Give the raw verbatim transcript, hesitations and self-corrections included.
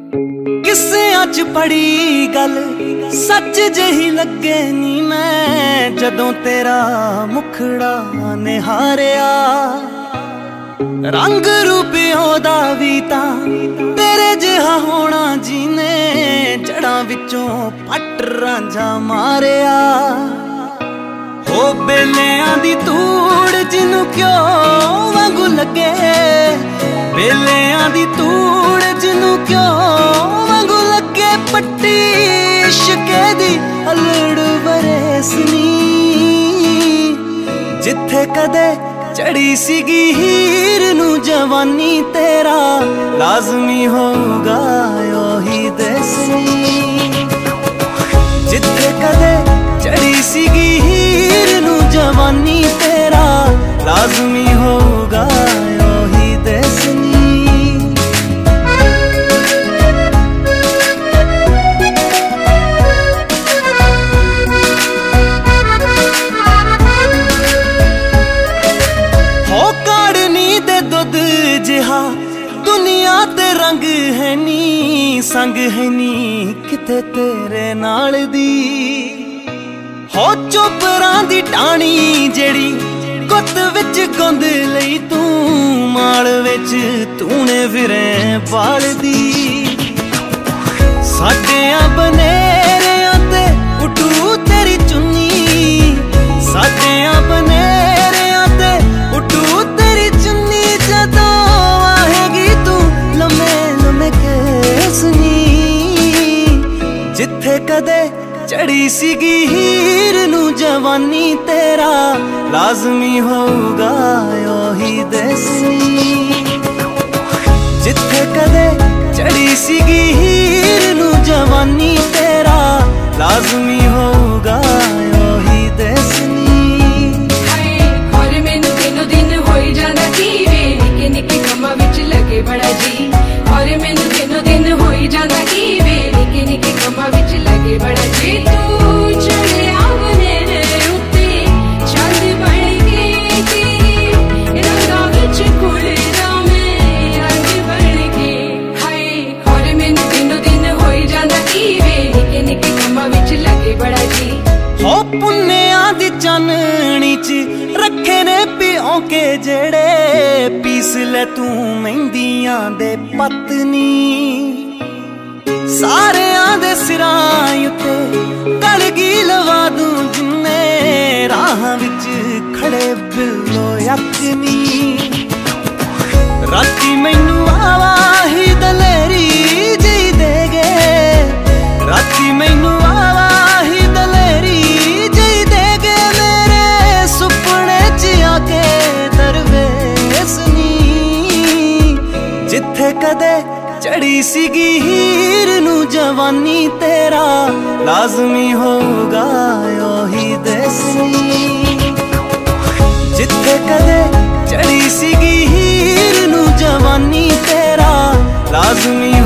किस्सियां च पढ़ी गल सच जही लगे नी मैं जदों तेरा मुखड़ा निहारिया। रंग रूपियों दा वी तां तेरे जिहा होना जीने जड़ां विचों पट रांझा मारिया। हो बेलियां दी तूड़ जिनू क्यों वांगू लगे, बेलियां दी तूड़ जिनू क्यों वांगू लगे, पट्टी इश्के दी अलड़ वरेसनी जिथे कदे चढ़ी सीगी हीर नू जवानी तेरा लाजमी होगा ओही दसनी। जिथे कदे चढ़ी सीगी हीर नू जवानी तेरा लाजमी होगा ओही दसनी। हो काड़नी दे दुध जिहा दुनिया ते रंग है नी, संग है नी किते तेरे नाल दी। हो चोपरां दी टाणी जेड़ी गुत विच गुंद लई तू, माल विच तूने फिरे बाल दी। साडियां बनेरियां ते उडू तेरी चुन्नी, साडियां बनेरियां ते उडू तेरी चुन्नी, जदों आएगी तू लम्मे लम्मे केसनी। जिथे कदे चढ़ी सीगी हीर नू जवानी तेरा लाजमी होगा ओही दसनी। जिथे कदे चढ़ी सीगी हीर नू जवानी तेरा लाजमी होगा ओही दसनी। और मैनू दिनों दिन होई जांदा की वे, निके निके कम्मां विच लगे बड़ा जी। और मैनू दिनों दिन होई जांदा की वे, निके निके कम्मां विच लगे बड़ा जी। तू चढ़िया बनेरे उत्ते चंद बन के तेरे रंगां विच घुलदा मैं रंग बन के। हाय और मैनू दिनों दिन होई जांदा की वे, निके निके कम्मां विच लगे बड़ा जी। हो पुन्नियां दी चाननी च रखे ने पिओ के जेड़े, पीस ले तू मेहंदियां दे पत्नी। सारियां दे सिरां उत्ते कलगी लवा दूं जिन्ने राह विच खड़े बिल्लो यकनी। राती मैनू आवाही दलेरी जी दे गए, राती मैनू आवाही दलेरी जी दे गए, मेरे सुपने च आके दरवेसनी। जिथे कदे चढ़ी सीगी हीर नू जवानी तेरा लाजमी होगा ओही दसनी। जिथे कदे चढ़ी सीगी हीर नू जवानी तेरा लाजमी